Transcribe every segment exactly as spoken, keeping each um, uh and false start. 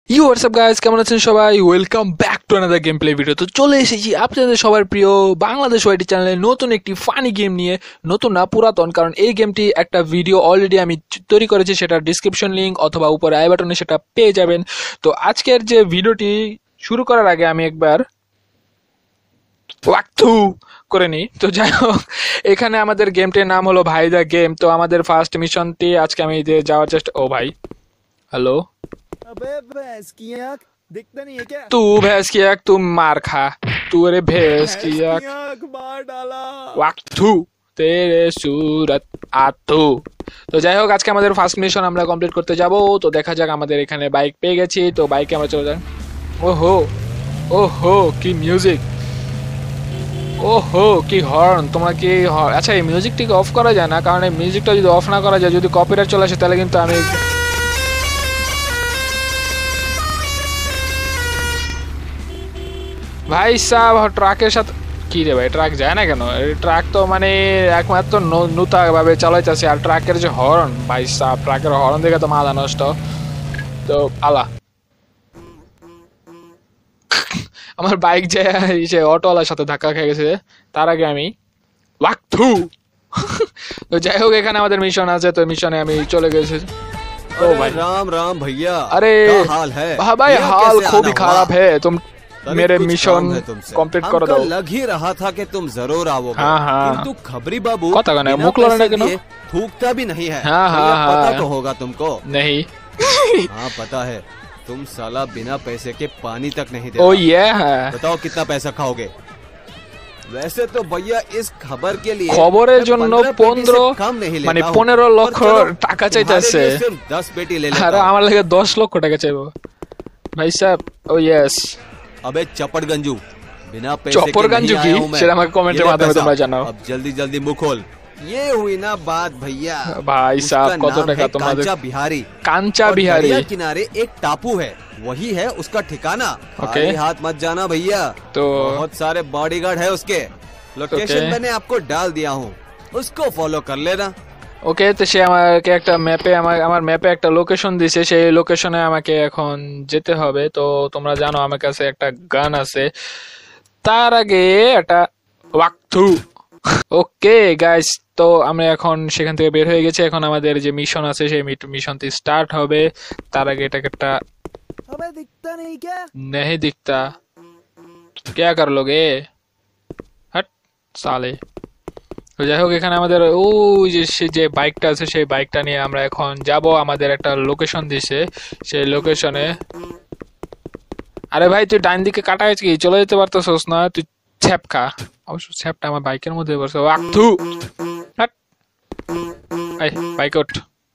You WhatsApp guys, কেমন আছেন সবাই? Welcome back to another game play video. তো চলে এসেছি আপনাদের সবার প্রিয় বাংলাদেশ ওয়াইটি চ্যানেলে নতুন একটি ফানি গেম নিয়ে। নতুন না, পুরাতন, কারণ এই গেমটি একটা ভিডিও অলরেডি আমি তৈরি করেছি, সেটা ডিসক্রিপশন লিঙ্ক অথবা উপরে আই বাটনে সেটা পেয়ে যাবেন। তো আজকের যে ভিডিওটি শুরু করার আগে আমি একবার ওয়াক্তু করে নিই। তো যাই হোক, এখানে আমাদের গেমটির নাম হলো ভাই দা গেম। তো আমাদের ফার্স্ট মিশনটি আজকে আমি যাওয়ার চেষ্টা। ও ভাই, হ্যালো। अबे भैंस की आँख दिखता नहीं है क्या? तू भैंस की आँख, तू मार खा। तू अरे भैंस की आँख आँख मार डाला। ওয়াক্তু তেরে সুরত আতু। তো যাই হোক, আজকে আমাদের ফার্স্ট মিশন আমরা কমপ্লিট করতে যাব। তো দেখা যাক, আমাদের এখানে বাইক পেয়ে গেছি। তো বাইকে আমরা চলে যাই। ওহো ওহো, কি মিউজিক! ওহো, কি হর্ন! তোমরা কি হর্ন? আচ্ছা, এই মিউজিকটিকে অফ করা যায় না, কারণ এই মিউজিকটা যদি অফ না করা যায়, যদি কপিরাইট চলে আসে, তাহলে কিন্তু আমি ভাই সাহেব ট্রাকের সাথে কি রে ভাই, ট্রাক যায় না কেন? ট্রাক তো মানে একমাত্র নূতা ভাবে চালাইতেছে, আর ট্রাকের যে হর্ন, ভাই সাহেব ট্রাকের হর্ন দেখে তো মাথা নষ্ট। তো আলা আমার বাইক যে সে অটোওয়ালার সাথে ধাক্কা খেয়ে গেছে, তার আগে আমি ওয়াক্তু। তো যাই হোক, এখানে আমাদের মিশন আছে, তো মিশনে আমি চলে গেছি। ও ভাই राम राम भैया। अरे क्या हाल है? भाई, यहाँ हाल कैसे खूब ही आना खराब हुआ? है। तुम अरे मेरे कुछ मिशन काम है तुमसे। कंप्लीट कर हमको दो। लग ही रहा था कि तुम जरूर आओगे। हाँ, हाँ। किंतु खबरी बाबू कौन था गाना? बिना मुख लड़ने पैसे के ना? दिए थूकता भी नहीं है। हाँ, हाँ, भैया, पता हाँ। तो होगा तुमको। नहीं। हाँ पता है, तुम साला बिना पैसे के पानी तक नहीं ओ देता। ये है बताओ कितना पैसा खाओगे? वैसे तो भैया इस खबर के लिए খবরের मैं জন্য पंद्रह पेटी से পনেরো कम नहीं মানে लेता हूँ। পনেরো और লক্ষ चलो, টাকা तुम्हारे চাইতেছে, लिए सिर्फ दस पेटी ले लेता আর हूँ। আমার লাগে দশ লক্ষ টাকা চাইবো। ভাই সাহেব, ও ইয়েস। अबे चपड़ गंजू, बिना पैसे चौपर के गंजू नहीं की? आया हूँ मैं। সেটা আমাকে কমেন্টের ये ले মাধ্যমে पैसा। তোমরা জানাও। अब जल्दी जल्दी मुंह खोल। ये हुई ना बात भैया। भाई साहब, उसका কত नाम টাকা है তোমাদের? कांचा बिहारी। কাঞ্চা और বিহারি। दरिया किनारे एक टापू है, वही है उसका ठिकाना। ओके। खाली हाथ मत जाना भैया। तो बहुत सारे बॉडीगार्ड है उसके। Location okay. मैंने आपको डाल दिया हूँ, उसको फॉलो कर लेना। ওকে, তো সে আমাকে একটা ম্যাপে আমার আমার ম্যাপে একটা লোকেশন দিছে, সেই লোকেশনে আমাকে এখন যেতে হবে। তো তোমরা জানো আমার কাছে একটা গান আছে, তার আগে একটা ওয়াক্তু। ওকে গাইস, তো আমরা এখন সেখান থেকে বের হয়ে গেছি। এখন আমাদের যে মিশন আছে সেই মিশনটি স্টার্ট হবে। তার আগে এটাকে একটা अबे दिखता नहीं क्या? नहीं दिखता, क्या कर लोगे? हट साले। তো যাই হোক, এখানে আমাদের ওই যে সে যে বাইকটা আছে, সেই বাইকটা নিয়ে আমরা এখন যাব। আমাদের একটা লোকেশন দিছে, সেই লোকেশনে। আরে ভাই, তুই ডান দিকে কাটা গেছে কি? চলে যেতে পারতেছস না? তুই ছ্যাপকা। অবশ্য ছ্যাপটা আমার বাইকের মধ্যে বসে। আক্তু হাট, এই বাইক ওঠ।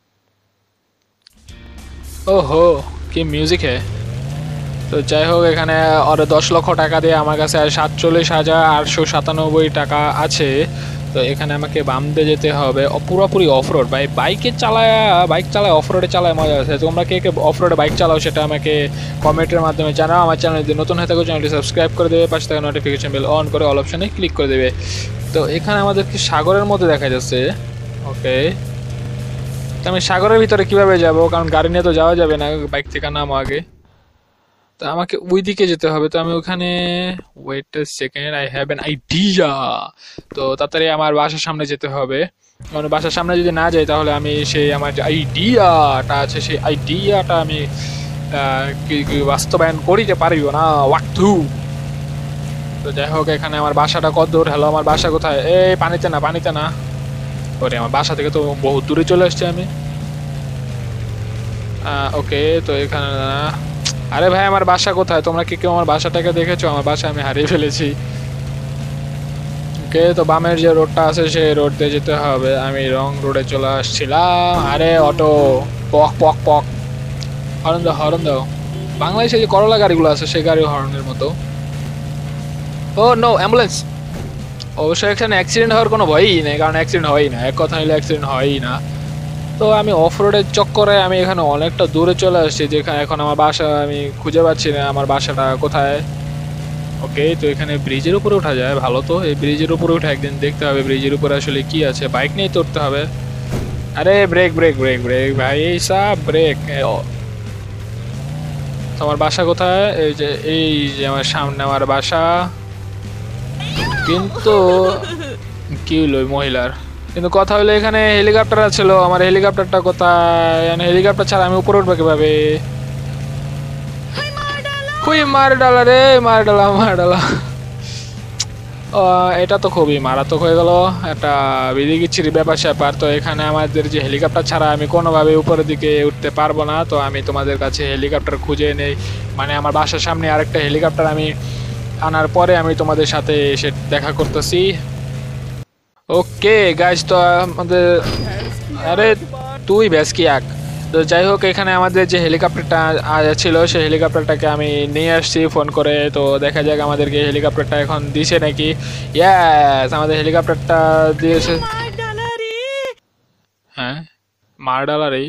ওহো, কি মিউজিক হে। তো যাই হোক, এখানে ওর দশ লক্ষ টাকা দিয়ে আমার কাছে আর সাতচল্লিশ হাজার আটশো সাতানব্বই টাকা আছে। তো এখানে আমাকে বাম দিয়ে যেতে হবে। পুরোপুরি অফরোড ভাই, বাইকে চালায় বাইক চালায় অফরোডে চালায় মজা আছে। তোমরা কে কে অফরোডে বাইক চালাও সেটা আমাকে কমেন্টের মাধ্যমে জানাও। আমার চ্যানেল যদি নতুন হয়ে থাকো, চ্যানেলটি সাবস্ক্রাইব করে দেবে, পাশে থাকা নোটিফিকেশন বেল অন করে অল অপশনে ক্লিক করে দেবে। তো এখানে আমাদেরকে সাগরের মধ্যে দেখা যাচ্ছে। ওকে, তো আমি সাগরের ভিতরে কিভাবে যাব? কারণ গাড়ি নিয়ে তো যাওয়া যাবে না, বাইক থেকে নামো আগে। তো আমাকে ওই দিকে যেতে হবে। তো আমি ওখানে wait a second, I have an idea. তো তাড়াতাড়ি আমার বাসার সামনে যেতে হবে। কারণ বাসার সামনে যদি না যাই, তাহলে আমি সেই আমার যে আইডিয়াটা আছে, সেই আইডিয়াটা আমি বাস্তবায়ন করিতে পারিব না। ওয়াক্তু। তো যাই হোক, এখানে আমার বাসাটা কত দূর? হ্যালো, আমার বাসা কোথায়? এই পানিতে না, পানিতে না। ওরে, আমার বাসা থেকে তো বহুত দূরে চলে আসছি আমি। ওকে, তো এখানে না। আরে ভাই, আমার বাসা কোথায়? তোমরা কি কেউ আমার বাসাটাকে দেখেছো? আমার বাসা আমি হারিয়ে ফেলেছি। ওকে, তো বামের যে রোডটা আছে সেই রোড দিয়ে যেতে হবে। আমি রং রোডে চলে আসছিলাম। আরে অটো, পক পক পক, হরন দাও, হরন দাও। বাংলাদেশে যে করলা গাড়িগুলো আছে সেই গাড়ি হরনের মতো। Oh no, ambulance. অবশ্যই এখানে অ্যাক্সিডেন্ট হওয়ার কোনো ভয়ই নেই, কারণ অ্যাক্সিডেন্ট হয়ই না। এক কথা হলে অ্যাক্সিডেন্ট হয়ই না। তো আমি অফ রোডের চক্করে আমি এখানে অনেকটা দূরে চলে আসছি, যেখানে এখন আমার বাসা আমি খুঁজে পাচ্ছি না আমার বাসাটা কোথায়। ওকে, তো এখানে ব্রিজের উপরে ওঠা যায়, ভালো। তো এই ব্রিজের উপরে উঠে একদিন দেখতে হবে ব্রিজের উপরে আসলে কি আছে। বাইক নিয়েই তো উঠতে হবে। আরে ব্রেক ব্রেক ব্রেক ব্রেক ভাই, এই সব ব্রেক। তোমার বাসা কোথায়? এই যে এই যে আমার সামনে আমার বাসা। কিন্তু কি হলো ওই মহিলার? কিন্তু কথা হলো এখানে হেলিকপ্টার ছিল, আমার হেলিকপ্টারটা কোথায়? হেলিকপ্টার ছাড়া আমি উপরে উঠবো কিভাবে? হুই মার ডালা রে, মার ডালা মার ডালা। এটা তো খুবই মারাত্মক হয়ে গেল, একটা বিদিকিচ্ছির ব্যাপার স্যাপার। তো এখানে আমাদের যে হেলিকপ্টার ছাড়া আমি কোনোভাবে উপরের দিকে উঠতে পারবো না। তো আমি তোমাদের কাছে হেলিকপ্টার খুঁজে নেই, মানে আমার বাসার সামনে আরেকটা হেলিকপ্টার আমি আনার পরে আমি তোমাদের সাথে এসে দেখা করতেছি। ওকে গাইস, তো আমাদের আরে তুই ব্যাস কি এক। তো যাই হোক, এখানে আমাদের যে হেলিকপ্টারটা ছিল সেই হেলিকপ্টারটাকে আমি নিয়ে আসছি ফোন করে। তো দেখা যাক আমাদেরকে হেলিকপ্টারটা এখন দিছে নাকি। ইয়াস, আমাদের হেলিকপ্টারটা দিয়েছে। হ্যাঁ মার ডালা রে।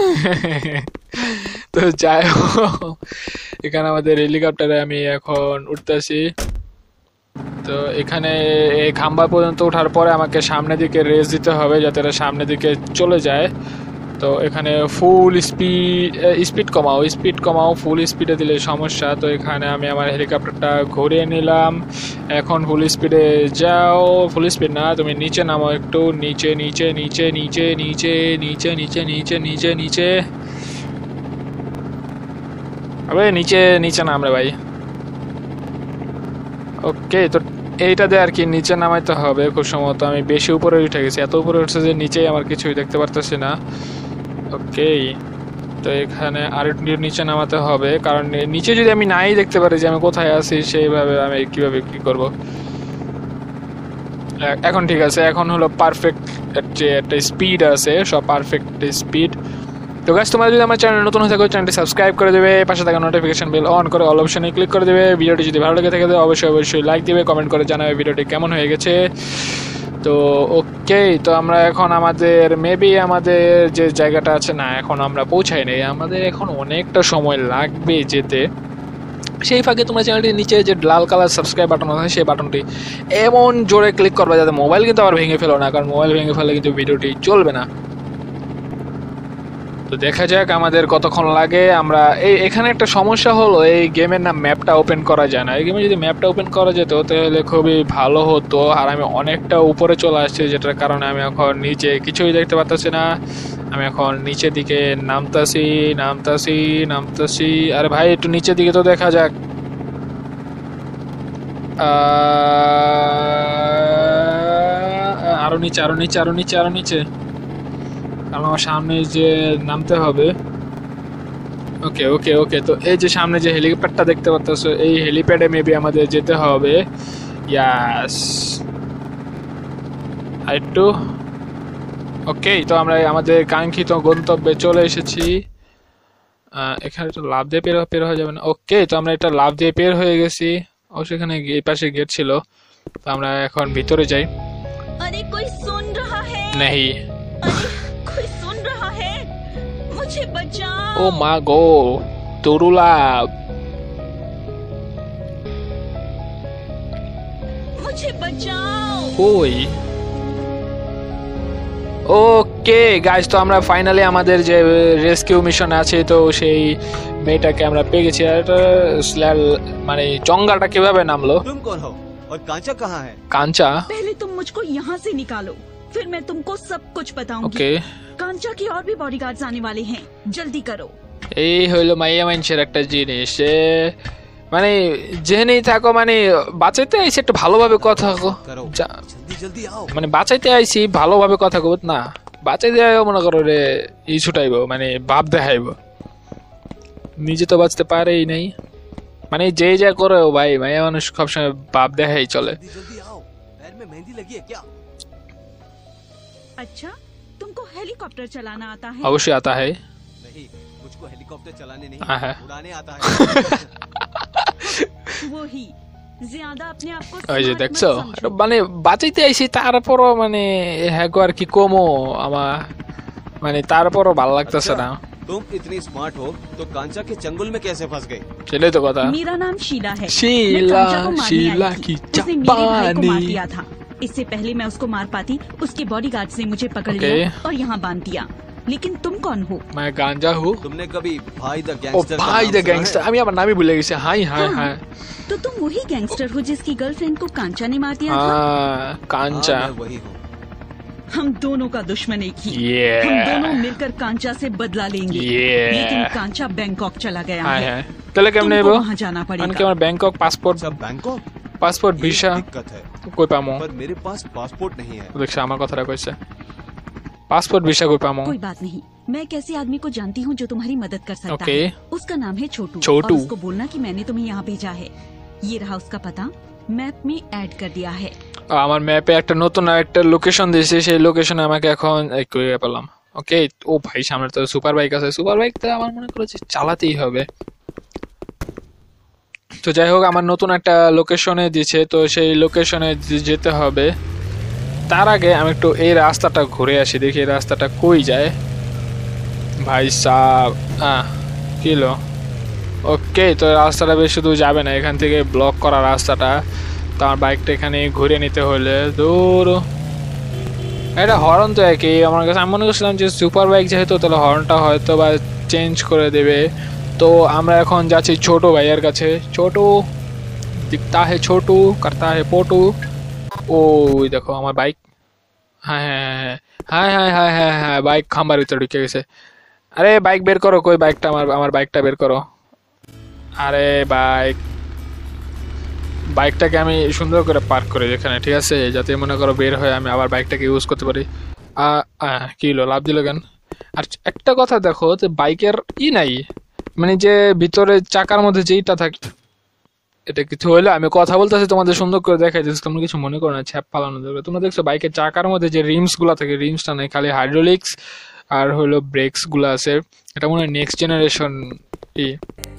তো যাই হোক, এখানে আমাদের হেলিকপ্টারে আমি এখন উঠতেছি। তো এখানে এই খাম্বা পর্যন্ত ওঠার পরে আমাকে সামনের দিকে রেস দিতে হবে যাতে এটা সামনের দিকে চলে যায়। তো এখানে ফুল স্পিড স্পিড কমাও স্পিড কমাও ফুল স্পিডে দিলে সমস্যা। তো এখানে আমি আমার হেলিকপ্টারটা ঘুরিয়ে নিলাম, এখন ফুল স্পিডে যাও। ফুল স্পিড না, তুমি নিচে নামো একটু, নিচে নিচে নিচে নিচে নিচে নিচে নিচে নিচে নিচে নিচে আবে নিচে নিচে নাম রে ভাই। ওকে, তো এইটাতে আর কি নিচে নামাইতে হবে। খুব সম্ভবত আমি বেশি উপরে উঠে গেছি, এত উপরে উঠছে যে নিচে আমার কিছুই দেখতে পারতেছি না। ওকে, তো এখানে আরেকটু নিচে নামাতে হবে, কারণ নিচে যদি আমি নাই দেখতে পারি যে আমি কোথায় আছি, সেইভাবে আমি কিভাবে কি করব। এখন ঠিক আছে, এখন হলো পারফেক্ট যে একটা স্পিড আছে, সব পারফেক্ট স্পিড। তো গাইস, তোমরা যদি আমার চ্যানেল নতুন হয়ে থাকো চ্যানেলটি সাবস্ক্রাইব করে দেবে, পাশে থাকা নোটিফিকেশন বেল অন করে অল অপশনে ক্লিক করে দেবে। ভিডিওটি যদি ভালো লেগে থাকে অবশ্যই অবশ্যই লাইক দিবে, কমেন্ট করে জানাবে ভিডিওটি কেমন হয়ে গেছে। তো ওকে, তো আমরা এখন আমাদের মেবি আমাদের যে জায়গাটা আছে না, এখন আমরা পৌঁছাই নাই, আমাদের এখন অনেকটা সময় লাগবে যেতে। সেই ফাঁকে তোমরা চ্যানেলটির নিচে যে লাল কালার সাবস্ক্রাইব বাটন আছে সেই বাটনটি এমন জোরে ক্লিক করবে যাতে মোবাইল কিন্তু আবার ভেঙে ফেলো না, কারণ মোবাইল ভেঙে ফেলে কিন্তু ভিডিওটি চলবে না। তো দেখা যাক আমাদের কতক্ষণ লাগে। আমরা এই এখানে একটা সমস্যা হলো, এই গেমের না ম্যাপটা ওপেন করা যায় না। এই গেমে যদি ম্যাপটা ওপেন করা যেত তাহলে খুবই ভালো হতো। আর আমি অনেকটা উপরে চলে আসছি, যেটার কারণে আমি এখন নিচে কিছুই দেখতে পাচ্ছি না। আমি এখন নিচের দিকে নামতাছি নামতাছি নামতাছি আরে ভাই একটু নিচের দিকে তো দেখা যাক। আরো নিচে আরো নিচে আরো নিচে আরো নিচে আমার সামনে যে নামতে হবে। ওকে ওকে ওকে, তো এই যে সামনে যে হেলিপ্যাডটা দেখতে পাচ্ছো, এই হেলিপ্যাডে মেবি আমাদের যেতে হবে। ইয়াস, আরেকটু। ওকে, তো আমরা আমাদের কাঙ্ক্ষিত গন্তব্যে চলে এসেছি। এখানে তো লাভ দিয়ে পের পের হয়ে যাবে না। ওকে, তো আমরা এটা লাভ দিয়ে পের হয়ে গেছি। অবশ্যই এখানে এই পাশে গেট ছিল, তো আমরা এখন ভিতরে যাই। আরে কোই শুন রহা হ্যায়? नहीं। कोई सुन रहा है? मुझे बचाओ। ओ माँ गो तुरुला, मुझे बचाओ। ওই ওকে গাইস, তো আমরা ফাইনালি আমাদের যে রেস্কিউ মিশন আছে, তো সেই মেয়েটাকে আমরা পেয়ে গেছি। আর এটা মানে জঙ্গাটা কিভাবে নামলো? तुम कौन हो और कांचा कहाँ है? কাঞ্চা। पहले तुम मुझको यहाँ से निकालो, फिर मैं तुमको सब कुछ बताऊंगी। ওকে, कांचा की और भी बॉडीगार्ड्स आने वाले हैं, जल्दी करो। এই হইলো মাইয়া মানুষের একটা জিনিস, এ মানে যেখানেই থাকো মানে বাঁচাইতে আইসি একটু ভালোভাবে কথা কো। करो যা- जल्दी जल्दी आओ। মানে বাঁচাইতে আইসি ভালোভাবে কথা কব না, বাঁচাইতে আইও মনে করো রে ই ছুটাইব, মানে ভাব দেখাইব, নিজে তো বাঁচতে পারেই নাই। মানে যে যা করে ও ভাই, মাইয়া মানুষ সবসময় ভাব দেখাই চলে। जल्दी जल्दी आओ, पैर में मेहंदी लगी है क्या? अच्छा, तुमको हेलीकॉप्टर चलाना आता है? অবশ্যই আতা है। नहीं, मुझको हेलीकॉप्टर चलाने नहीं, हाँ है। उड़ाने आता है। वो ही ज्यादा अपने आप को ওই যে smart দেখছো, मत समझो। মানে বাঁচাইতে আইসি তারপরও মানে হ্যাঁ গো আর কি কমো আমার, মানে তারপরও ভালো লাগতেছে না। तुम इतनी स्मार्ट हो तो कांचा के चंगुल में कैसे फंस गई? সেটাই তো কথা। मेरा नाम शीला है। शीला, मैं कांचा को मारने शीला आई थी। की उसने मेरे भाई को जापानी। मार दिया था। इससे पहले मैं उसको मार पाती, उसके बॉडीगार्ड्स ने मुझे पकड़ ओके। लिया और यहाँ बांध दिया। लेकिन तुम कौन हो? मैं गांजा हूँ। तुमने कभी भाई द ओ गैंगस्टर का भाई नाम द सुना गैंगस्टर, है? আমি আমার নামই ভুলে গেছি। হাই হাই हाँ। হাই। तो तुम वही गैंगस्टर हो जिसकी गर्लफ्रेंड को कांचा ने मार दिया था? हाँ, कांचा। हाँ, मैं वही हूँ। हम दोनों का दुश्मन एक ही। Yeah. हम दोनों मिलकर कांचा से बदला लेंगे। Yeah. लेकिन कांचा बैंकॉक चला गया হাই है। হাই। তাহলে কেমনে तुमको নেবো? वहाँ जाना মানে কি पड़ेगा। আমার ব্যাংকক পাসপোর্ট सब बैंकॉक পাসপোর্ট ये ভিসা दिक्कत है, কই পামো? पर मेरे पास पासपोर्ट नहीं है। দেখছ আমার কথাটা কইছে। পাসপোর্ট ভিসা কই পামো? कोई बात नहीं, मैं एक ऐसे आदमी को जानती हूँ जो तुम्हारी मदद कर सकता Okay. है। उसका नाम है छोटू। छोटू। और उसको बोलना कि मैंने तुम्हें यहाँ भेजा है। ये रहा उसका पता, मैप में ऐड कर दिया है। আমার ম্যাপে একটা নতুন একটা লোকেশন দিয়েছে, সেই লোকেশনে আমাকে এখন এই করে পেলাম। ওকে, ও ভাই সামনে তো সুপার বাইক আছে, সুপার বাইক তো আমার মনে করেছে চালাতেই হবে। তো যাই হোক, আমার নতুন একটা লোকেশনে দিয়েছে, তো সেই লোকেশনে যেতে হবে। তার আগে আমি একটু এই রাস্তাটা ঘুরে আসি, দেখি এই রাস্তাটা কই যায়। ভাই সাব আহ কিলো ওকে, তো রাস্তাটা বেশি দূর যাবে না, এখান থেকে ব্লক করা রাস্তাটা। তো আমার বাইকটা এখানে ঘুরে নিতে হলে দূর, এটা হর্ন তো একই আমার কাছে। আমি মনে করছিলাম যে সুপার বাইক যেহেতু, তাহলে হর্নটা হয়তো বা চেঞ্জ করে দেবে। তো আমরা এখন যাচ্ছি ছোট ভাইয়ের কাছে। ছোট দিখতা হে ছোটু, করতা হে পোটু। ওই দেখো আমার বাইক। হ্যাঁ হ্যাঁ হ্যাঁ হ্যাঁ হ্যাঁ হ্যাঁ হ্যাঁ বাইক খাম্বার ভিতরে ঢুকে গেছে। আরে বাইক বের করো, কই বাইকটা? আমার আমার বাইকটা বের করো। আরে বাইক, বাইকটাকে আমি সুন্দর করে পার্ক করি এখানে, ঠিক আছে, যাতে মনে করো বের হয়ে আমি আবার বাইকটাকে ইউজ করতে পারি। কি হলো, লাভ দিল কেন? আর একটা কথা দেখো, যে বাইকের ই নাই, মানে যে ভিতরে চাকার মধ্যে যেইটা থাকে, এটা কিছু হইলে আমি কথা বলতেছি তোমাদের সুন্দর করে দেখাই দিচ্ছি, তোমরা কিছু মনে করো না, ছ্যাপ পালানো দরকার। তোমরা দেখছো বাইকের চাকার মধ্যে যে রিমস গুলা থাকে, রিমসটা নেই, খালি হাইড্রোলিক্স আর হলো ব্রেকস গুলো আছে। এটা মনে হয় নেক্সট জেনারেশন ই।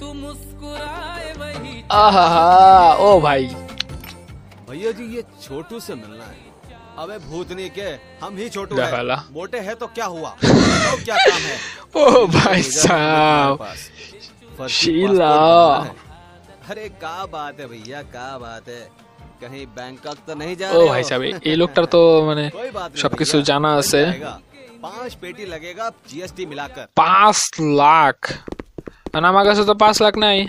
আহা, ও ভাই भैया जी ये छोटू से मिलना है। अबे भूतनी के, हम ही छोटू क्या हैं। वाला? मोटे हैं तो क्या हुआ, तो क्या काम है? ও ভাই সাব फर्जी शीला। पासपोर्ट बनाना है। अरे क्या बात है भैया, क्या बात है? कहीं बैंकॉक तो नहीं जा ও रहे ভাই हो? সাহেব, এই লোকটার তো মানে कोई बात नहीं সবকিছু भैया, জানা बन আছে। जाएगा। पाँच पेटी लगेगा जीएसटी मिलाकर। পাঁচ লাখ আর আমার কাছে তো পাঁচ লাখ নাই।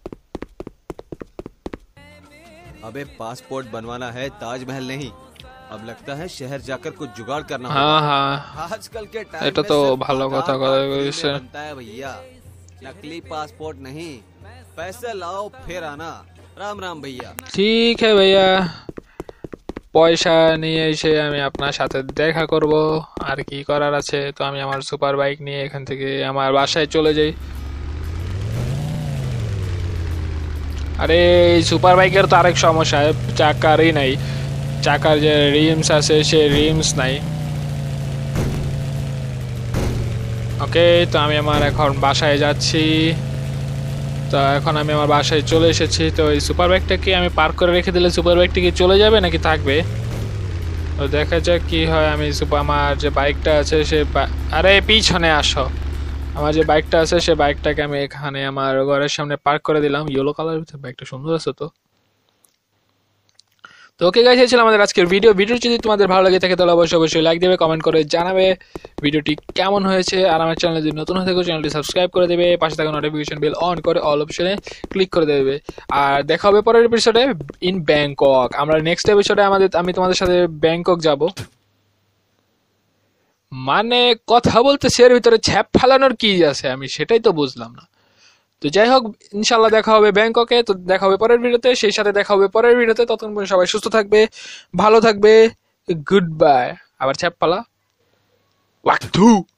अबे पासपोर्ट बनवाना है, ताजमहल नहीं। अब लगता है शहर जाकर कुछ जुगाड़ करना হ্যাঁ होगा। হ্যাঁ, आजकल के टाइम এটা में তো सिर्फ ভালো आधार কথা कार्ड কথা फ्री কইছে। में बनता है भैया, नकली पासपोर्ट नहीं। पैसे लाओ फिर आना। राम राम भैया। ঠিক है ভাইয়া, পয়সা নিয়ে এসে আমি আপনার সাথে দেখা করব, আর কি করার আছে। তো আমি আমার সুপার বাইক নিয়ে এখান থেকে আমার বাসায় চলে যাই। আরে এই সুপার বাইকের তো আরেক সমস্যা, চাকারই নাই, চাকার যে রিমস আছে সে রিমস নাই। ওকে, তো আমি আমার এখন বাসায় যাচ্ছি। তো এখন আমি আমার বাসায় চলে এসেছি। তো এই সুপার বাইকটাকে আমি পার্ক করে রেখে দিলে সুপার বাইকটা কি চলে যাবে নাকি থাকবে? তো দেখা যাক কি হয়। আমি সুপার আমার যে বাইকটা আছে সে, আরে পিছনে আসো, আমার যে বাইকটা আছে সে বাইকটাকে আমি এখানে আমার ঘরের সামনে পার্ক করে দিলাম। ইয়েলো কালার ভিতরে বাইকটা সুন্দর আছে তো। তো ওকে গাইস, এই ছিল আমাদের আজকের ভিডিও। ভিডিও যদি তোমাদের ভালো লাগে থাকে তাহলে অবশ্যই অবশ্যই লাইক দেবে, কমেন্ট করে জানাবে ভিডিওটি কেমন হয়েছে। আর আমার চ্যানেল যদি নতুন হয়ে থাকে চ্যানেলটি সাবস্ক্রাইব করে দেবে, পাশে থাকা নোটিফিকেশন বেল অন করে অল অপশনে ক্লিক করে দেবে। আর দেখা হবে পরের এপিসোডে ইন ব্যাংকক। আমরা নেক্সট এপিসোডে আমাদের আমি তোমাদের সাথে ব্যাংকক যাব। মানে কথা বলতেছি এর ভিতরে ছ্যাপ ফালানোর কি আছে আমি সেটাই তো বুঝলাম না। তো যাই হোক, ইনশাল্লাহ দেখা হবে ব্যাংককে। তো দেখা হবে পরের ভিডিওতে, সেই সাথে দেখা হবে পরের ভিডিওতে। ততক্ষণ পর্যন্ত সবাই সুস্থ থাকবে, ভালো থাকবে, গুড বাই। আবার ছ্যাপ পালা ওয়াক থু।